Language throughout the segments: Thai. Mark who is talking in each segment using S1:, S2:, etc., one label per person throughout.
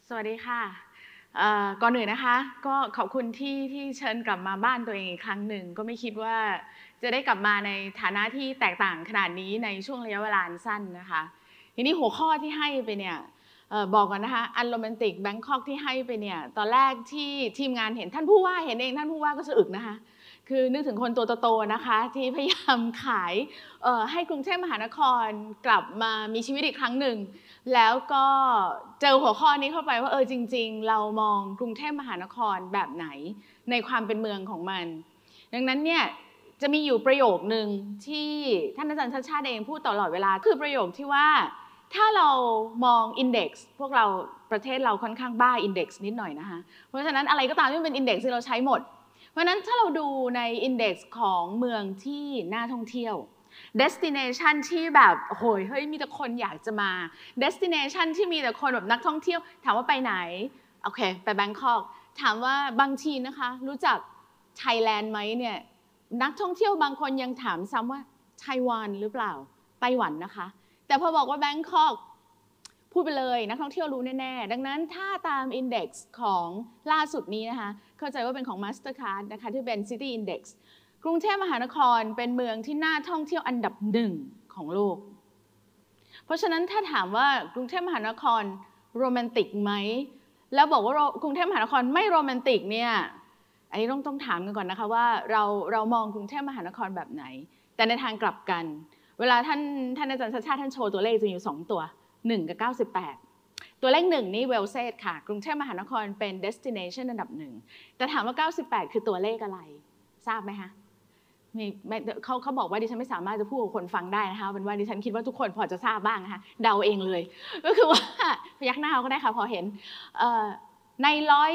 S1: สวัสดีค่ะก่อนอื่นนะคะก็ขอบคุณที่เชิญกลับมาบ้านตัวเองอีกครั้งหนึ่งก็ไม่คิดว่าจะได้กลับมาในฐานะที่แตกต่างขนาดนี้ในช่วงระยะเวลาสั้นนะคะทีนี้หัวข้อที่ให้ไปเนี่ยบอกก่อนนะคะอันโรแมนติกแบงคอกที่ให้ไปเนี่ยตอนแรกที่ทีมงานเห็นท่านผู้ว่าเห็นเองท่านผู้ว่าก็สะอึกนะคะคือนึกถึงคนตัวโตๆนะคะที่พยายามขายให้กรุงเทพมหานครกลับมามีชีวิตอีกครั้งหนึ่งแล้วก็เจอหัวข้อนี้เข้าไปว่าจริงๆเรามองกรุงเทพมหานครแบบไหนในความเป็นเมืองของมันดังนั้นเนี่ยจะมีอยู่ประโยคนึงที่ท่านอาจารย์ชัชชาติเองพูดตลอดเวลาคือประโยคที่ว่าถ้าเรามองอินเด็กซ์พวกเราประเทศเราค่อนข้างบ้าอินเด็กซ์นิดหน่อยนะคะเพราะฉะนั้นอะไรก็ตามที่เป็นอินเด็กซ์ที่เราใช้หมดเพราะฉะนั้นถ้าเราดูในอินเด็กซ์ของเมืองที่น่าท่องเที่ยว destination ที่แบบโอ้โหเฮ้ยมีแต่คนอยากจะมา destination ที่มีแต่คนแบบนักท่องเที่ยวถามว่าไปไหนโอเคไปแบงคอกถามว่าบางทีนะคะรู้จักไทยแลนด์ไหมเนี่ยนักท่องเที่ยวบางคนยังถามซ้ำว่าไต้หวันหรือเปล่าไต้หวันนะคะแต่พอบอกว่าแบงคอกพูดไปเลยนักท่องเที่ยวรู้แน่ๆดังนั้นถ้าตาม Index ของล่าสุดนี้นะคะเข้าใจว่าเป็นของ Mastercard นะคะที่เป็น City Index กรุงเทพมหานครเป็นเมืองที่น่าท่องเที่ยวอันดับหนึ่งของโลกเพราะฉะนั้นถ้าถามว่ากรุงเทพมหานครโรแมนติกไหมแล้วบอกว่ากรุงเทพมหานครไม่โรแมนติกเนี่ยอันนี้ต้องถามกันก่อนนะคะว่าเรามองกรุงเทพมหานครแบบไหนแต่ในทางกลับกันเวลาท่านอาจารย์ชัชชาติท่านโชว์ตัวเลขจะอยู่2ตัว1กับ98ตัวเลข1นี่เวลเซดค่ะกรุงเทพมหานครเป็น destination อันดับ1แต่ถามว่า98คือตัวเลขอะไรทราบไหมคะเขาบอกว่าดิฉันไม่สามารถจะพูดกับคนฟังได้นะคะเป็นว่าดิฉันคิดว่าทุกคนพอจะทราบบ้างนะคะเดาเองเลยก็คือว่าพยักหน้าก็ได้ค่ะพอเห็นใน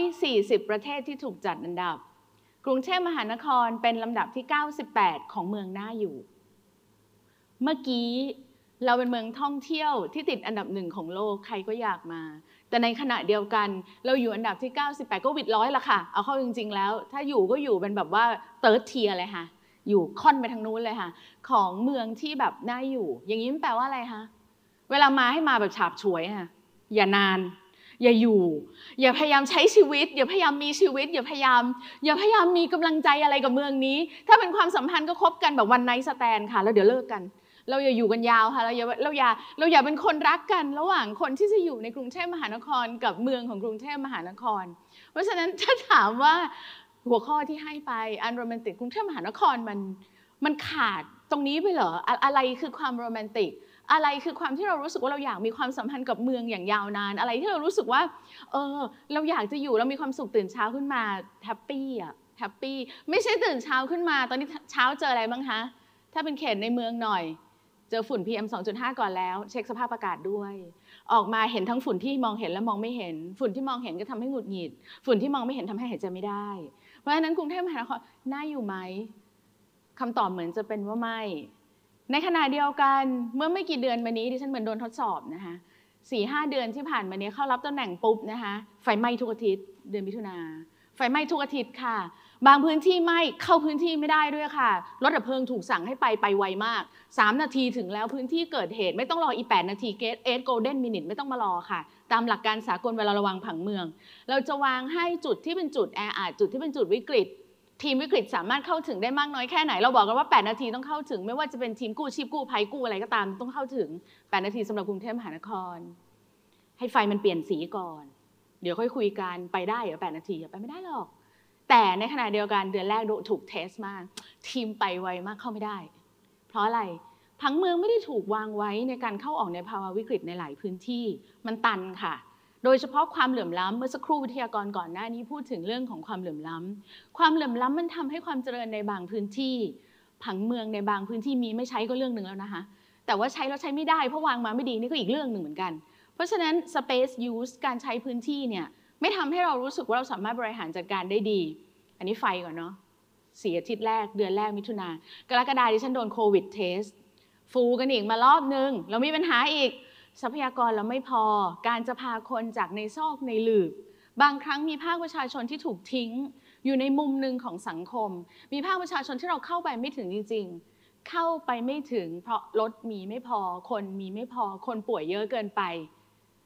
S1: 140ประเทศที่ถูกจัดอันดับกรุงเทพมหานครเป็นลำดับที่98ของเมืองน่าอยู่เมื่อกี้เราเป็นเมืองท่องเที่ยวที่ติดอันดับ1ของโลกใครก็อยากมาแต่ในขณะเดียวกันเราอยู่อันดับที่98ก็วิดร้อยละค่ะเอาเข้าจริงๆแล้วถ้าอยู่ก็อยู่เป็นแบบว่าเติร์ดเทียร์เลยค่ะอยู่ค่อนไปทางนู้นเลยค่ะของเมืองที่แบบน่าอยู่อย่างนี้มันแปลว่าอะไรคะเวลามาให้มาแบบฉาบฉวยค่ะอย่านานอย่าอยู่อย่าพยายามใช้ชีวิตอย่าพยายามมีชีวิตอย่าพยายามมีกำลังใจอะไรกับเมืองนี้ถ้าเป็นความสัมพันธ์ก็คบกันแบบวันไนท์สแตนค่ะแล้วเดี๋ยวเลิกกันเราอย่าอยู่กันยาวค่ะเราอย่าเป็นคนรักกันระหว่างคนที่จะอยู่ในกรุงเทพมหานครกับเมืองของกรุงเทพมหานครเพราะฉะนั้นถ้าถามว่าหัวข้อที่ให้ไปอันโรแมนติกกรุงเทพมหานครมันขาดตรงนี้ไปเหรออะไรคือความโรแมนติกอะไรคือความที่เรารู้สึกว่าเราอยากมีความสัมพันธ์กับเมืองอย่างยาวนานอะไรที่เรารู้สึกว่าเราอยากจะอยู่เรามีความสุขตื่นเช้าขึ้นมาแฮปปี้อะแฮปปี้ไม่ใช่ตื่นเช้าขึ้นมาตอนนี้เช้าเจออะไรบ้างคะถ้าเป็นเขตในเมืองหน่อยเจอฝุ่น PM 2.5 ก่อนแล้วเช็คสภาพอากาศด้วยออกมาเห็นทั้งฝุ่นที่มองเห็นและมองไม่เห็นฝุ่นที่มองเห็นก็ทำให้หงุดหงิดฝุ่นที่มองไม่เห็นทำให้หายใจไม่ได้เพราะฉะนั้นกรุงเทพมหานครน่าอยู่ไหมคำตอบเหมือนจะเป็นว่าไม่ในขณะเดียวกันเมื่อไม่กี่เดือนมานี้ดิฉันเหมือนโดนทดสอบนะคะ4-5 เดือนที่ผ่านมานี้เข้ารับตำแหน่งปุ๊บนะคะไฟไหม้ทุกอาทิตย์เดือนมิถุนาไฟไหม้ทุกอาทิตย์ค่ะบางพื้นที่ไหม้เข้าพื้นที่ไม่ได้ด้วยค่ะรถดับเพลิงถูกสั่งให้ไปไวมาก3 นาทีถึงแล้วพื้นที่เกิดเหตุไม่ต้องรออีก8 นาที8 golden minute ไม่ต้องมารอค่ะตามหลักการสากลเวลาระวังผังเมืองเราจะวางให้จุดที่เป็นจุดแออัดจุดที่เป็นจุดวิกฤตทีมวิกฤตสามารถเข้าถึงได้มากน้อยแค่ไหนเราบอกกันว่า8 นาทีต้องเข้าถึงไม่ว่าจะเป็นทีมกู้ชีพกู้ภัยกู้อะไรก็ตามต้องเข้าถึง8 นาทีสำหรับกรุงเทพมหานครให้ไฟมันเปลี่ยนสีก่อนเดี๋ยวค่อยคุยกันไปได้เหรอ8 นาทีไปไม่ได้หรอกแต่ในขณะเดียวกันเดือนแรกถูกเทสมากทีมไปไวมากเข้าไม่ได้เพราะอะไรผังเมืองไม่ได้ถูกวางไว้ในการเข้าออกในภาวะวิกฤตในหลายพื้นที่มันตันค่ะโดยเฉพาะความเหลื่อมล้ำเมื่อสักครู่วิทยากรก่อนหน้านี้พูดถึงเรื่องของความเหลื่อมล้ำความเหลื่อมล้ำมันทำให้ความเจริญในบางพื้นที่ผังเมืองในบางพื้นที่มีไม่ใช้ก็เรื่องหนึ่งแล้วนะคะแต่ว่าใช้แล้วใช้ไม่ได้เพราะวางมาไม่ดีนี่ก็อีกเรื่องหนึ่งเหมือนกันเพราะฉะนั้น space use การใช้พื้นที่เนี่ยไม่ทำให้เรารู้สึกว่าเราสามารถบริหารจัดการได้ดีอันนี้ไฟก่อนเนาะ4 อาทิตย์แรกเดือนแรกมิถุนากรกฎาคมดิฉันโดนโควิดเทสฟูกันอีกมารอบนึงเรามีปัญหาอีกทรัพยากรเราไม่พอการจะพาคนจากในซอกในหลืบบางครั้งมีภาคประชาชนที่ถูกทิ้งอยู่ในมุมหนึ่งของสังคมมีภาคประชาชนที่เราเข้าไปไม่ถึงจริงๆเข้าไปไม่ถึงเพราะรถมีไม่พอคนมีไม่พอคนป่วยเยอะเกินไป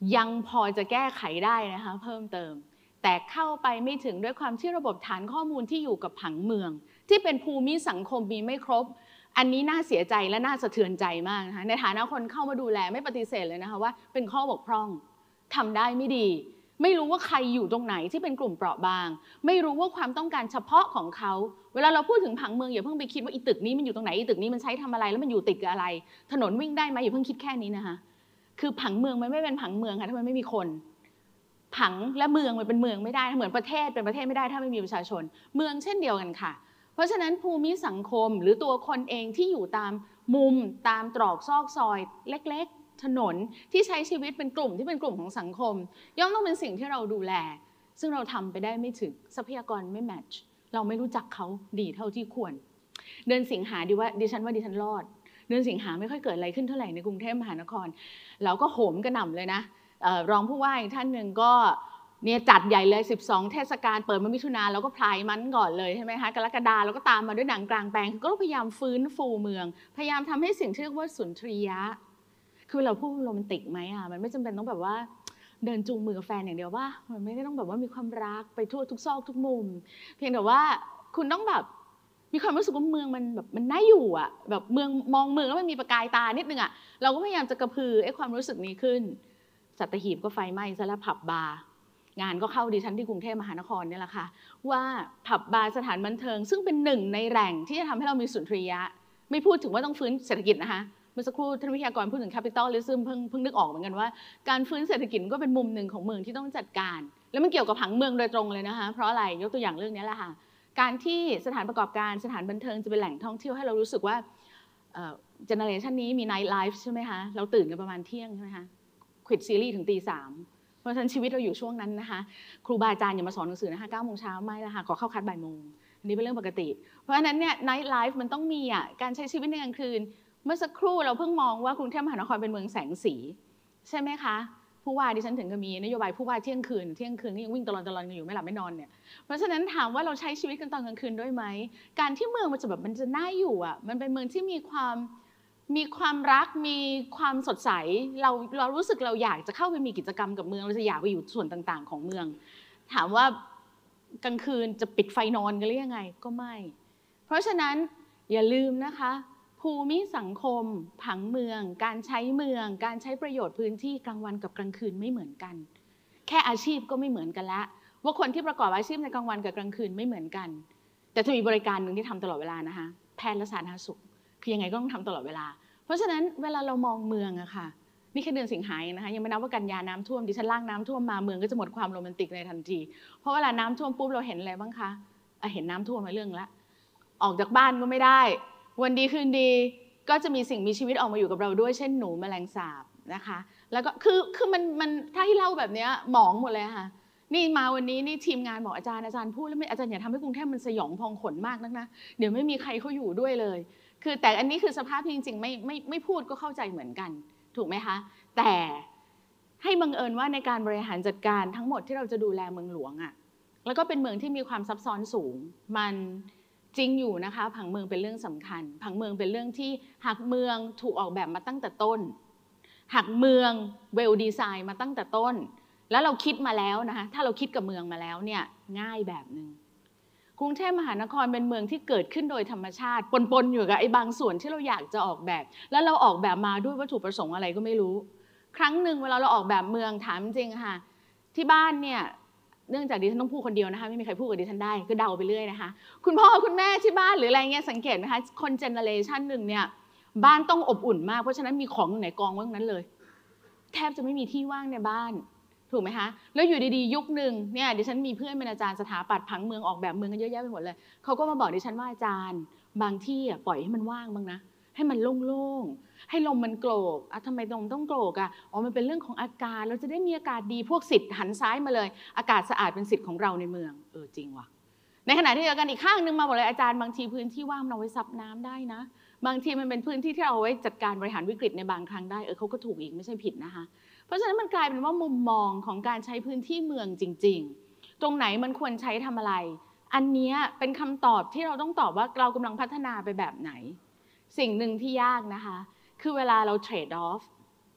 S1: ยังพอจะแก้ไขได้นะคะเพิ่มเติมแต่เข้าไปไม่ถึงด้วยความที่ระบบฐานข้อมูลที่อยู่กับผังเมืองที่เป็นภูมิสังคมมีไม่ครบอันนี้น่าเสียใจและน่าสะเทือนใจมากนะคะในฐานะคนเข้ามาดูแลไม่ปฏิเสธเลยนะคะว่าเป็นข้อบกพร่องทำได้ไม่ดีไม่รู้ว่าใครอยู่ตรงไหนที่เป็นกลุ่มเปราะบางไม่รู้ว่าความต้องการเฉพาะของเขาเวลาเราพูดถึงผังเมืองอย่าเพิ่งไปคิดว่าอีตึกนี้มันอยู่ตรงไหนอีตึกนี้มันใช้ทำอะไรแล้วมันอยู่ติดกับอะไรถนนวิ่งได้ไหมอย่าเพิ่งคิดแค่นี้นะคะคือผังเมืองมันไม่เป็นผังเมืองค่ะถ้ามันไม่มีคนผังและเมืองมันเป็นเมืองไม่ได้เหมือนประเทศเป็นประเทศไม่ได้ถ้าไม่มีประชาชนเมืองเช่นเดียวกันค่ะเพราะฉะนั้นภูมิสังคมหรือตัวคนเองที่อยู่ตามมุมตามตรอกซอกซอยเล็กๆถนนที่ใช้ชีวิตเป็นกลุ่มที่เป็นกลุ่มของสังคมย่อมต้องเป็นสิ่งที่เราดูแลซึ่งเราทำไปได้ไม่ถึงทรัพยากรไม่แมทช์เราไม่รู้จักเขาดีเท่าที่ควรเดือนสิงหาดิฉันรอดเดือนสิงหาไม่ค่อยเกิดอะไรขึ้นเท่าไหร่ในกรุงเทพมหานครเราก็โหมกระหน่ำเลยนะรองผู้ว่าอีกท่านหนึ่งก็เนี่ยจัดใหญ่เลย12เทศกาลเปิดมามิถุนาแล้วก็พลายมันก่อนเลยใช่ไหมคะกรกฎาแล้วก็ตามมาด้วยหนังกลางแปลงก็พยายามฟื้นฟูเมืองพยายามทำให้สิ่งที่เรียกว่าสุนทรียะคือเราพูดโรแมนติกไหมมันไม่จำเป็นต้องแบบว่าเดินจูงมือกับแฟนอย่างเดียวว่ามันไม่ได้ต้องแบบว่ามีความรักไปทั่วทุกซอกทุกมุมเพียงแต่ว่าคุณต้องแบบมีความรู้สึกว่าเมืองมันแบบมันน่าอยู่อ่ะแบบเมืองมองเมืองแล้วมันมีประกายตานิดนึงอ่ะเราก็พยายามจะกระพือความรู้สึกนี้ขึ้นสัตหีบก็ไฟไหม้ซะแล้วผับบาร์งานก็เข้าดิฉันที่กรุงเทพมหานครเนี่ยแหละค่ะว่าผับบาร์สถานบันเทิงซึ่งเป็นหนึ่งในแหล่งที่จะทำให้เรามีสุนทรียะไม่พูดถึงว่าต้องฟื้นเศรษฐกิจนะคะเมื่อสักครู่ท่านวิทยากรพูดถึง capitalism เพิ่งนึกออกเหมือนกันว่าการฟื้นเศรษฐกิจก็เป็นมุมหนึ่งของเมืองที่ต้องจัดการแล้วมันเกี่ยวกับผังเมืองโดยตรงเลยนะคะเพราะอะไรยกตัวอย่างเรื่องนี้แหละค่ะการที่สถานประกอบการสถานบันเทิงจะเป็นแหล่งท่องเที่ยวให้เรารู้สึกว่าเจเนอเรชันนี้มี night life ใช่ไหมคะเราตื่นกันประมาณเที่ยงใช่ไหมคะควิดซีรีส์ถึงตี 3เพราะฉะนั้นชีวิตเราอยู่ช่วงนั้นนะคะครูบาอาจารย์อย่ามาสอนหนังสือนะคะ9 โมงเช้าไม่ละค่ะขอเข้าคัดบ่ายโมงอันนี้เป็นเรื่องปกติเพราะฉะนั้นเนี่ย night life มันต้องมีการใช้ชีวิตในกลางคืนเมื่อสักครู่เราเพิ่งมองว่ากรุงเทพมหานครเป็นเมืองแสงสีใช่ไหมคะผู้ว่าดิฉันถึงก็มีนโยบายผู้ว่าเที่ยงคืนนี่ยังวิ่งตลอดกันอยู่ไม่หลับไม่นอนเนี่ยเพราะฉะนั้นถามว่าเราใช้ชีวิตกันตอนกลางคืนด้วยไหมการที่เมืองมันจะแบบมันจะน่าอยู่มันเป็นเมืองที่มีความรักมีความสดใสเรารู้สึกเราอยากจะเข้าไปมีกิจกรรมกับเมืองเราจะอยากไปอยู่ส่วนต่างๆของเมืองถามว่ากลางคืนจะปิดไฟนอนกันหรือยังไงก็ไม่เพราะฉะนั้นอย่าลืมนะคะภูมิสังคมผังเมืองการใช้เมืองการใช้ประโยชน์พื้นที่กลางวันกับกลางคืนไม่เหมือนกันแค่อาชีพก็ไม่เหมือนกันละว่าคนที่ประกอบอาชีพในกลางวันกับกลางคืนไม่เหมือนกันแต่จะมีบริการหนึ่งที่ทำตลอดเวลานะคะแพทย์และสาธารณสุขคือยังไงก็ต้องทำตลอดเวลาเพราะฉะนั้นเวลาเรามองเมืองอะค่ะนี่แค่เดือนสิงหานะคะยังไม่นับว่ากันยาน้ำท่วมดิฉันล่างน้ำท่วมมาเมืองก็จะหมดความโรแมนติกในทันทีเพราะเวลาน้ำท่วมปุ๊บเราเห็นอะไรบ้างคะเห็นน้ำท่วมมาเรื่องละออกจากบ้านก็ไม่ได้วันดีคืนดีก็จะมีสิ่งมีชีวิตออกมาอยู่กับเราด้วยเช่นหนูแมลงสาบนะคะแล้วก็คือมันถ้าที่เล่าแบบนี้หมองหมดเลยค่ะนี่มาวันนี้นี่ทีมงานบอกอาจารย์พูดแล้วอาจารย์อย่าทำให้กรุงเทพมันสยองพองขนมากนักนะเดี๋ยวไม่มีใครเขาอยู่ด้วยเลยคือแต่อันนี้คือสภาพที่จริงๆไม่พูดก็เข้าใจเหมือนกันถูกไหมคะแต่ให้บังเอิญว่าในการบริหารจัดการทั้งหมดที่เราจะดูแลเมืองหลวงแล้วก็เป็นเมืองที่มีความซับซ้อนสูงมันจริงอยู่นะคะผังเมืองเป็นเรื่องสำคัญผังเมืองเป็นเรื่องที่หากเมืองถูกออกแบบมาตั้งแต่ต้นหากเมืองเวลดีไซน์มาตั้งแต่ต้นแล้วเราคิดมาแล้วนะคะถ้าเราคิดกับเมืองมาแล้วเนี่ยง่ายแบบนึงกรุงเทพมหานครเป็นเมืองที่เกิดขึ้นโดยธรรมชาติปนอยู่กับไอ้บางส่วนที่เราอยากจะออกแบบแล้วเราออกแบบมาด้วยวัตถุประสงค์อะไรก็ไม่รู้ครั้งหนึ่งเวลาเราออกแบบเมืองถามจริงค่ะที่บ้านเนี่ยเนื่องจากดิฉันต้องพูดคนเดียวนะคะไม่มีใครพูดกับดิฉันได้ก็เดาไปเรื่อยนะคะคุณพ่อคุณแม่ที่บ้านหรืออะไรเงี้ยสังเกตไหมคะคนเจเนอเรชันหนึ่งเนี่ยบ้านต้องอบอุ่นมากเพราะฉะนั้นมีของไหนกองไว้ตรงนั้นเลยแทบจะไม่มีที่ว่างในบ้านถูกไหมคะแล้วอยู่ดีๆยุคหนึ่งเนี่ยดิฉันมีเพื่อนเป็นอาจารย์สถาปัตย์ผังเมืองออกแบบเมืองกันเยอะแยะไปหมดเลยเขาก็มาบอกดิฉันว่าอาจารย์บางที่ปล่อยให้มันว่างบ้างนะให้มันโล่งๆให้ลมมันโกรกทำไมลมต้องโกรกมันเป็นเรื่องของอากาศเราจะได้มีอากาศดีพวกสิทธิ์หันซ้ายมาเลยอากาศสะอาดเป็นสิทธิ์ของเราในเมืองจริงว่ะในขณะที่เดียวกันอีกข้างนึงมาบอกเลยอาจารย์บางทีพื้นที่ว่างเราไว้ซับน้ำได้นะบางทีมันเป็นพื้นที่ที่เราเอาไว้จัดการบริหารวิกฤตในบางครั้งได้เขาก็ถูกอีกไม่ใช่ผิดนะคะเพราะฉะนั้นมันกลายเป็นว่ามุมมองของการใช้พื้นที่เมืองจริงๆตรงไหนมันควรใช้ทำอะไรอันนี้เป็นคำตอบที่เราต้องตอบว่าเรากำลังพัฒนาไปแบบไหนสิ่งหนึ่งที่ยากนะคะคือเวลาเราเทรดออฟ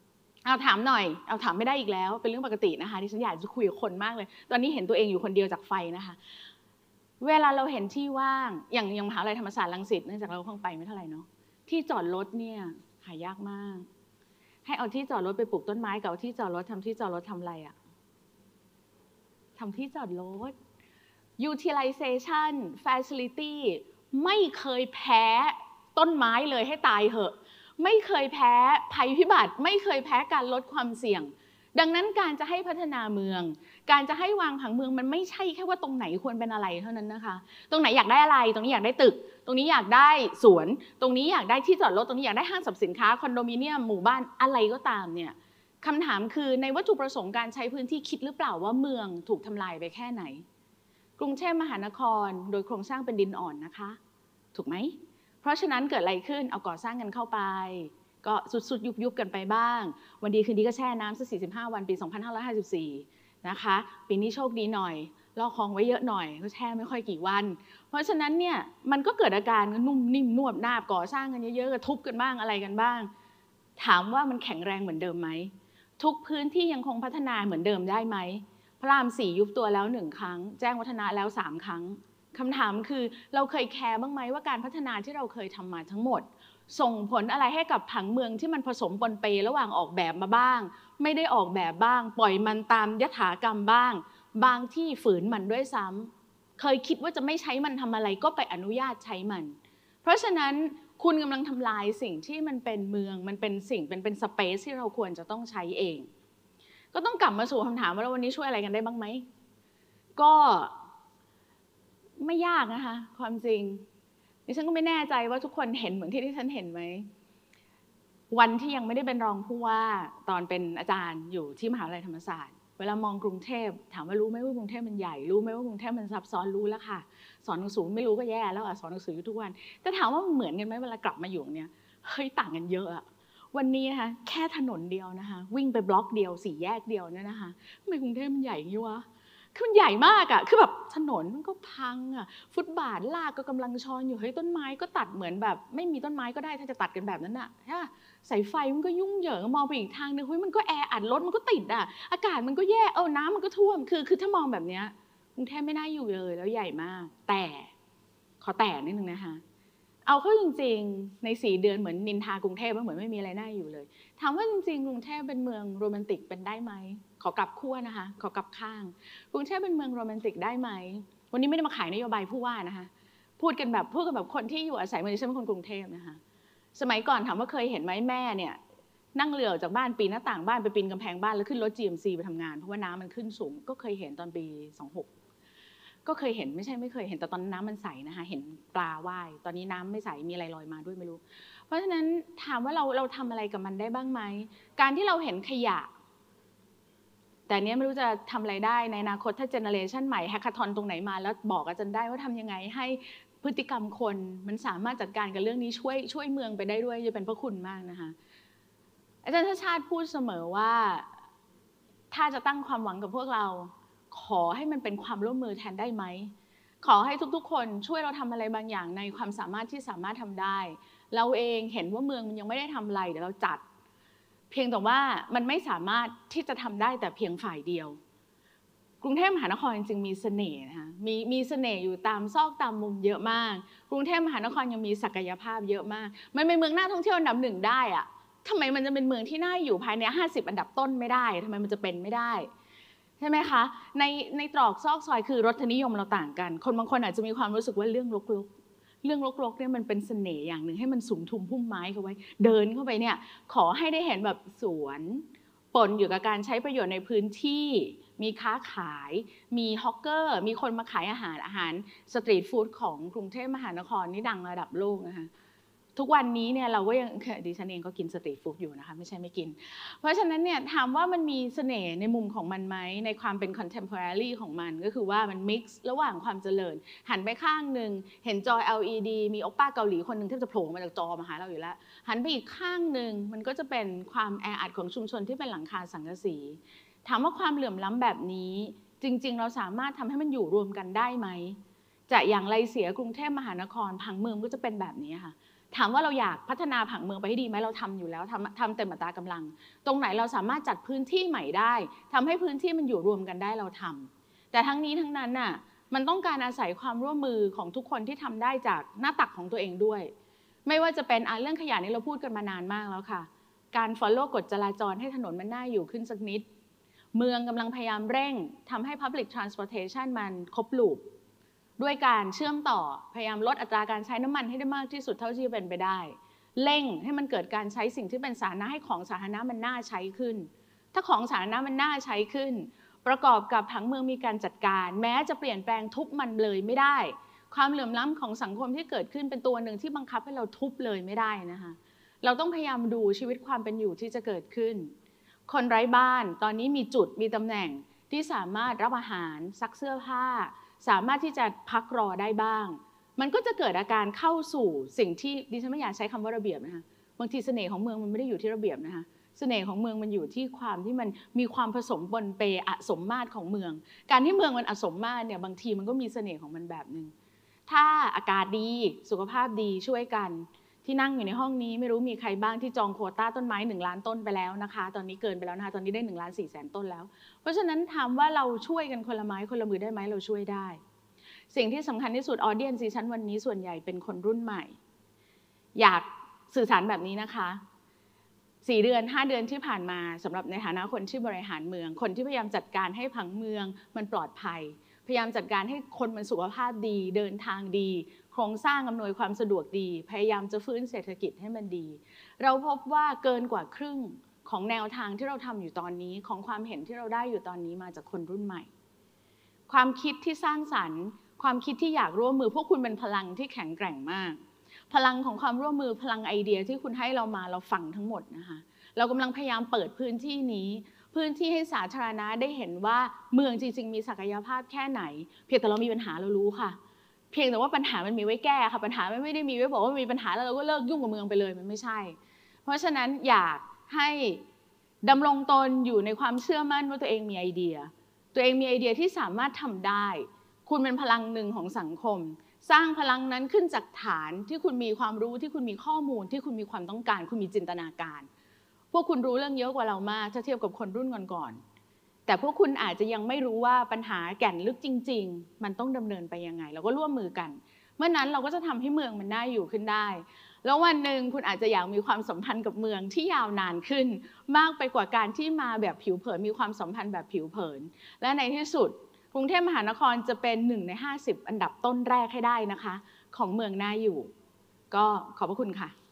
S1: เอาถามหน่อยเอาถามไม่ได้อีกแล้วเป็นเรื่องปกตินะคะที่ฉันอยากจะคุยกับคนมากเลยตอนนี้เห็นตัวเองอยู่คนเดียวจากไฟนะคะเวลาเราเห็นที่ว่างอย่างมหาวิทยาลัยธรรมศาสตร์รังสิตเนื่องจากเราเพิ่งไปไม่เท่าไหร่เนาะที่จอดรถเนี่ยหายากมากให้เอาที่จอดรถไปปลูกต้นไม้กับเอาที่จอดรถทำที่จอดรถทำอะไรอะทำที่จอดรถ utilization facility ไม่เคยแพ้ต้นไม้เลยให้ตายเหอะไม่เคยแพ้ภัยพิบัติไม่เคยแพ้การลดความเสี่ยงดังนั้นการจะให้พัฒนาเมืองการจะให้วางผังเมืองมันไม่ใช่แค่ว่าตรงไหนควรเป็นอะไรเท่านั้นนะคะตรงไหนอยากได้อะไรตรงนี้อยากได้ตึกตรงนี้อยากได้สวนตรงนี้อยากได้ที่จอดรถตรงนี้อยากได้ห้างสรรพสินค้าคอนโดมิเนียมหมู่บ้านอะไรก็ตามเนี่ยคำถามคือในวัตถุประสงค์การใช้พื้นที่คิดหรือเปล่าว่าเมืองถูกทำลายไปแค่ไหนกรุงเทพมหานครโดยโครงสร้างเป็นดินอ่อนนะคะถูกไหมเพราะฉะนั้นเกิดอะไรขึ้นเอาก่อสร้างกันเข้าไปก็สุดๆยุบๆกันไปบ้างวันดีคืนดีก็แช่น้ำสัก45 วันปี 2554 นะคะปีนี้โชคดีหน่อยลอกคลองไว้เยอะหน่อยก็แช่ไม่ค่อยกี่วันเพราะฉะนั้นเนี่ยมันก็เกิดอาการนุ่มนิ่มนวบนาบก่อสร้างกันเยอะๆกระทุบกันบ้างอะไรกันบ้างถามว่ามันแข็งแรงเหมือนเดิมไหมทุกพื้นที่ยังคงพัฒนาเหมือนเดิมได้ไหมพระราม 4ยุบตัวแล้ว1 ครั้งแจ้งวัฒนะแล้ว3 ครั้งคำถามคือเราเคยแคร์บ้างไหมว่าการพัฒนาที่เราเคยทำมาทั้งหมดส่งผลอะไรให้กับผังเมืองที่มันผสมปนเประหว่างออกแบบมาบ้างไม่ได้ออกแบบบ้างปล่อยมันตามยถากรรมบ้างบางที่ฝืนมันด้วยซ้ำเคยคิดว่าจะไม่ใช้มันทำอะไรก็ไปอนุญาตใช้มันเพราะฉะนั้นคุณกำลังทำลายสิ่งที่มันเป็นเมืองมันเป็นสิ่งเป็นสเปซที่เราควรจะต้องใช้เองก็ต้องกลับมาสู่คำถามว่าวันนี้ช่วยอะไรกันได้บ้างไหมก็ไม่ยากนะคะความจริงดิฉันก็ไม่แน่ใจว่าทุกคนเห็นเหมือนที่ดิฉันเห็นไหมวันที่ยังไม่ได้เป็นรองผู้ว่าตอนเป็นอาจารย์อยู่ที่มหาวิทยาลัยธรรมศาสตร์เวลามองกรุงเทพถามว่ารู้ไหมว่ากรุงเทพมันใหญ่รู้ไหมว่ากรุงเทพมันซับซ้อนรู้แล้วค่ะสอนหนังสือไม่รู้ก็แย่แล้วสอนหนังสืออยู่ทุกวันแต่ถามว่ามันเหมือนกันไหมเวลากลับมาอยู่เนี่ยเฮ้ยต่างกันเยอะอะวันนี้นะคะแค่ถนนเดียวนะคะวิ่งไปบล็อกเดียว4 แยกเดียวเนี่ยนะคะทำไมกรุงเทพมันใหญ่อย่างนี้วะคือมันใหญ่มากอะคือแบบถนนมันก็พังอะฟุตบาทลากก็กำลังชอนอยู่เฮ้ยต้นไม้ก็ตัดเหมือนแบบไม่มีต้นไม้ก็ได้ถ้าจะตัดกันแบบนั้นอะใช่ป่ะสายไฟมันก็ยุ่งเหยิงมองไปอีกทางนึงเฮ้ยมันก็แออัดรถมันก็ติดอะอากาศมันก็แย่น้ำมันก็ท่วมคือถ้ามองแบบเนี้ยกรุงเทพไม่น่าอยู่เลยแล้วใหญ่มากแต่ขอแต่นิดนึงนะคะเอาเข้าจริงๆใน4 เดือนเหมือนนินทากรุงเทพเหมือนไม่มีอะไรน่าอยู่เลยถามว่าจริงๆกรุงเทพเป็นเมืองโรแมนติกเป็นได้ไหมขอกลับขั้วนะคะขอกลับข้างกรุงเทพเป็นเมืองโรแมนติกได้ไหมวันนี้ไม่ได้มาขายนโยบายผู้ว่านะคะพูดกันแบบคนที่อยู่อาศัยเหมือนดิฉันเป็นคนกรุงเทพนะคะสมัยก่อนถามว่าเคยเห็นไหมแม่เนี่ยนั่งเรือจากบ้านปีนหน้าต่างบ้านไปปีนกำแพงบ้านแล้วขึ้นรถ GMC ไปทำงานเพราะว่าน้ำมันขึ้นสูงก็เคยเห็นตอนปี26ก็เคยเห็นไม่ใช่ไม่เคยเห็นแต่ตอนน้ำมันใสนะคะเห็นปลาว่ายตอนนี้น้ำไม่ใสมีอะไรลอยมาด้วยไม่รู้เพราะฉะนั้นถามว่าเราทำอะไรกับมันได้บ้างไหมการที่เราเห็นขยะแต่เนี้ยไม่รู้จะทำอะไรได้ในอนาคตถ้าเจเนอเรชันใหม่แฮกคาธอนตรงไหนมาแล้วบอกอาจารย์ได้ว่าทำยังไงให้พฤติกรรมคนมันสามารถจัดการกับเรื่องนี้ช่วยเมืองไปได้ด้วยจะเป็นพระคุณมากนะคะอาจารย์ชาติพูดเสมอว่าถ้าจะตั้งความหวังกับพวกเราขอให้มันเป็นความร่วมมือแทนได้ไหมขอให้ทุกๆคนช่วยเราทำอะไรบางอย่างในความสามารถที่สามารถทำได้เราเองเห็นว่าเมืองมันยังไม่ได้ทำอะไรเดี๋ยวเราจัดเพียงแต่ว่ามันไม่สามารถที่จะทำได้แต่เพียงฝ่ายเดียวกรุงเทพมหานครจริงๆมีเสน่ห์นะคะมีเสน่ห์อยู่ตามซอกตามมุมเยอะมากกรุงเทพมหานครยังมีศักยภาพเยอะมากมันเป็นเมืองน่าท่องเที่ยวอันดับ1ได้อะทำไมมันจะเป็นเมืองที่น่าอยู่ภายใน50 อันดับต้นไม่ได้ทำไมมันจะเป็นไม่ได้ใช่ไหมคะในตรอกซอกซอยคือรสนิยมเราต่างกันคนบางคนอาจจะมีความรู้สึกว่าเรื่องรกเนี่ยมันเป็นเสน่ห์อย่างหนึ่งให้มันสุมทุมพุ่มไม้เขาไว้เดินเข้าไปเนี่ยขอให้ได้เห็นแบบสวนปนอยู่กับการใช้ประโยชน์ในพื้นที่มีค้าขายมีฮอกเกอร์มีคนมาขายอาหารสตรีทฟู้ดของกรุงเทพมหานครนี่ดังระดับโลกนะคะทุกวันนี้เนี่ยเราก็ยังดิฉันเองก็กินสตรีทฟู้ดอยู่นะคะไม่ใช่ไม่กินเพราะฉะนั้นเนี่ยถามว่ามันมีเสน่ห์ในมุมของมันไหมในความเป็น contemporary ของมันก็คือว่ามัน mix ระหว่างความเจริญหันไปข้างหนึ่งเห็นจอ LED มีโอป้าเกาหลีคนหนึ่งที่จะโผล่มาจากจอมาหาเราอยู่แล้วหันไปอีกข้างหนึ่งมันก็จะเป็นความแออัดของชุมชนที่เป็นหลังคาสังกะสีถามว่าความเหลื่อมล้ำแบบนี้จริงๆเราสามารถทำให้มันอยู่รวมกันได้ไหมจะอย่างไรเสียกรุงเทพมหานครผังเมืองก็จะเป็นแบบนี้ค่ะถามว่าเราอยากพัฒนาผังเมืองไปให้ดีไหมเราทำอยู่แล้วทำเต็มอัตรากำลังตรงไหนเราสามารถจัดพื้นที่ใหม่ได้ทำให้พื้นที่มันอยู่รวมกันได้เราทำแต่ทั้งนี้ทั้งนั้นน่ะมันต้องการอาศัยความร่วมมือของทุกคนที่ทำได้จากหน้าตักของตัวเองด้วยไม่ว่าจะเป็นเรื่องขยะนี้เราพูดกันมานานมากแล้วค่ะการ follow กฎจราจรให้ถนนมันน่าอยู่ขึ้นสักนิดเมืองกำลังพยายามเร่งทำให้ public transportation มันครบลูปด้วยการเชื่อมต่อพยายามลดอัตราการใช้น้ำมันให้ได้มากที่สุดเท่าที่จะเป็นไปได้เร่งให้มันเกิดการใช้สิ่งที่เป็นสาธารณะให้ของสาธารณะมันน่าใช้ขึ้นถ้าของสาธารณะมันน่าใช้ขึ้นประกอบกับผังเมืองมีการจัดการแม้จะเปลี่ยนแปลงทุบมันเลยไม่ได้ความเหลื่อมล้ำของสังคมที่เกิดขึ้นเป็นตัวหนึ่งที่บังคับให้เราทุบเลยไม่ได้นะคะเราต้องพยายามดูชีวิตความเป็นอยู่ที่จะเกิดขึ้นคนไร้บ้านตอนนี้มีจุดมีตำแหน่งที่สามารถรับอาหารซักเสื้อผ้าสามารถที่จะพักรอได้บ้างมันก็จะเกิดอาการเข้าสู่สิ่งที่ดิฉันไม่อยากใช้คำว่าระเบียบนะคะบางทีเสน่ห์ของเมืองมันไม่ได้อยู่ที่ระเบียบนะคะเสน่ห์ของเมืองมันอยู่ที่ความที่มันมีความผสมปนเปอสมมาตรของเมืองการที่เมืองมันอสมมาตรเนี่ยบางทีมันก็มีเสน่ห์ของมันแบบนึงถ้าอากาศดีสุขภาพดีช่วยกันที่นั่งอยู่ในห้องนี้ไม่รู้มีใครบ้างที่จองโควต้าต้นไม้1 ล้านต้นไปแล้วนะคะตอนนี้เกินไปแล้วนะคะตอนนี้ได้1,400,000 ต้นแล้วเพราะฉะนั้นถามว่าเราช่วยกันคนละไม้คนละมือได้ไหมเราช่วยได้สิ่งที่สำคัญที่สุดออเดียนซีซั่นวันนี้ส่วนใหญ่เป็นคนรุ่นใหม่อยากสื่อสารแบบนี้นะคะ4 เดือน 5 เดือนที่ผ่านมาสำหรับในฐานะคนที่บริหารเมืองคนที่พยายามจัดการให้ผังเมืองมันปลอดภัยพยายามจัดการให้คนมันสุขภาพดีเดินทางดีโครงสร้างอำนวยความสะดวกดีพยายามจะฟื้นเศรษฐกิจให้มันดีเราพบว่าเกินกว่าครึ่งของแนวทางที่เราทำอยู่ตอนนี้ของความเห็นที่เราได้อยู่ตอนนี้มาจากคนรุ่นใหม่ความคิดที่สร้างสรรค์ความคิดที่อยากร่วมมือพวกคุณเป็นพลังที่แข็งแกร่งมากพลังของความร่วมมือพลังไอเดียที่คุณให้เรามาเราฟังทั้งหมดนะคะเรากำลังพยายามเปิดพื้นที่นี้พื้นที่ให้สาธารณะได้เห็นว่าเมืองจริงๆมีศักยภาพแค่ไหนเพียงแต่เรามีปัญหาเรารู้ค่ะเพียงแต่ว่าปัญหามันมีไว้แก้ค่ะปัญหาไม่ได้มีไว้บอกว่ามีปัญหาแล้วเราก็เลิกยุ่งกับเมืองไปเลยมันไม่ใช่เพราะฉะนั้นอยากให้ดำรงตนอยู่ในความเชื่อมั่นว่าตัวเองมีไอเดียตัวเองมีไอเดียที่สามารถทำได้คุณเป็นพลังหนึ่งของสังคมสร้างพลังนั้นขึ้นจากฐานที่คุณมีความรู้ที่คุณมีข้อมูลที่คุณมีความต้องการคุณมีจินตนาการพวกคุณรู้เรื่องเยอะกว่าเรามากถ้าเทียบกับคนรุ่นก่อนๆแต่พวกคุณอาจจะยังไม่รู้ว่าปัญหาแก่นลึกจริงๆมันต้องดำเนินไปยังไงเราก็ร่วมมือกันเมื่อนั้นเราก็จะทำให้เมืองมันน่าอยู่ขึ้นได้แล้ววันหนึ่งคุณอาจจะอยากมีความสัมพันธ์กับเมืองที่ยาวนานขึ้นมากไปกว่าการที่มาแบบผิวเผินมีความสัมพันธ์แบบผิวเผินและในที่สุดกรุงเทพมหานครจะเป็น1 ใน 50อันดับต้นแรกให้ได้นะคะของเมืองน่าอยู่ก็ขอบพระคุณค่ะ